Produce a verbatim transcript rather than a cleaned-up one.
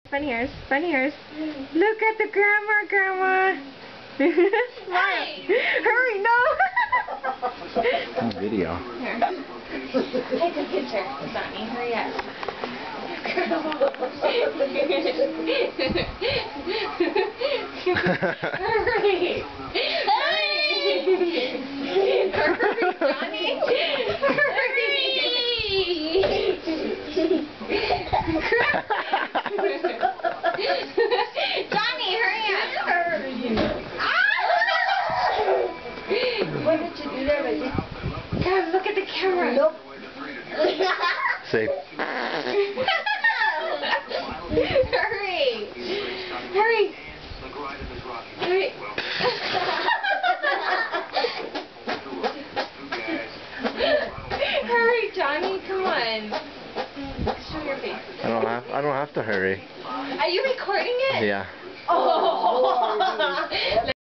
Funny ears, funny ears. Look at the grandma, grandma. Smile. Hurry, no. Video. Here. Take a picture, Sonny. Hurry up. Hurry. Hurry. Hurry, Johnny. Hurry. Johnny, hurry up. What did you do there, baby? God, look at the camera. Nope. Safe. Hurry. Hurry. Hurry. Hurry, Johnny, come on. Show your face. I don't have I don't have to hurry. Are you recording it? Yeah.